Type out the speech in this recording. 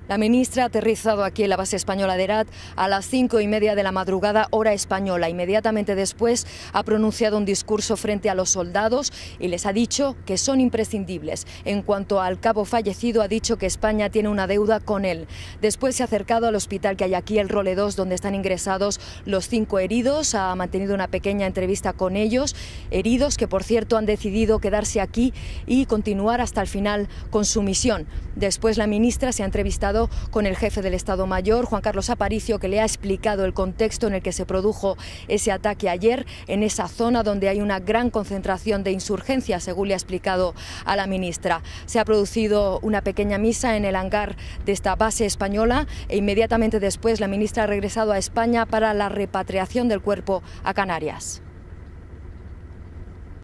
La ministra ha aterrizado aquí en la base española de Herat a las 5:30 de la madrugada, hora española. Inmediatamente después ha pronunciado un discurso frente a los soldados y les ha dicho que son imprescindibles. En cuanto al cabo fallecido, ha dicho que España tiene una deuda con él. Después se ha acercado al hospital que hay aquí, el Role 2, donde están ingresados los 5 heridos. Ha mantenido una pequeña entrevista con ellos, heridos que, por cierto, han decidido quedarse aquí y continuar hasta el final con su misión. Después la ministra se ha entrevistado con el jefe del Estado Mayor, Juan Carlos Aparicio, que le ha explicado el contexto en el que se produjo ese ataque ayer, en esa zona donde hay una gran concentración de insurgencia, según le ha explicado a la ministra. Se ha producido una pequeña misa en el hangar de esta base española e inmediatamente después la ministra ha regresado a España para la repatriación del cuerpo a Canarias.